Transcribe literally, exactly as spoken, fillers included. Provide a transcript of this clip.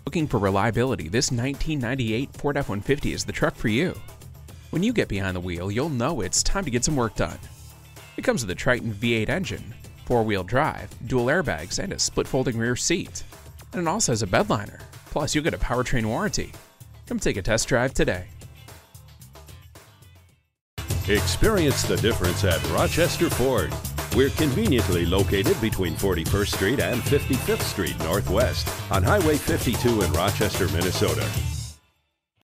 Looking for reliability, this nineteen ninety-eight Ford F one fifty is the truck for you. When you get behind the wheel, you'll know it's time to get some work done. It comes with a Triton V eight engine, four-wheel drive, dual airbags, and a split-folding rear seat. And it also has a bed liner. Plus, you'll get a powertrain warranty. Come take a test drive today. Experience the difference at Rochester Ford. We're conveniently located between forty-first Street and fifty-fifth Street Northwest on Highway fifty-two in Rochester, Minnesota.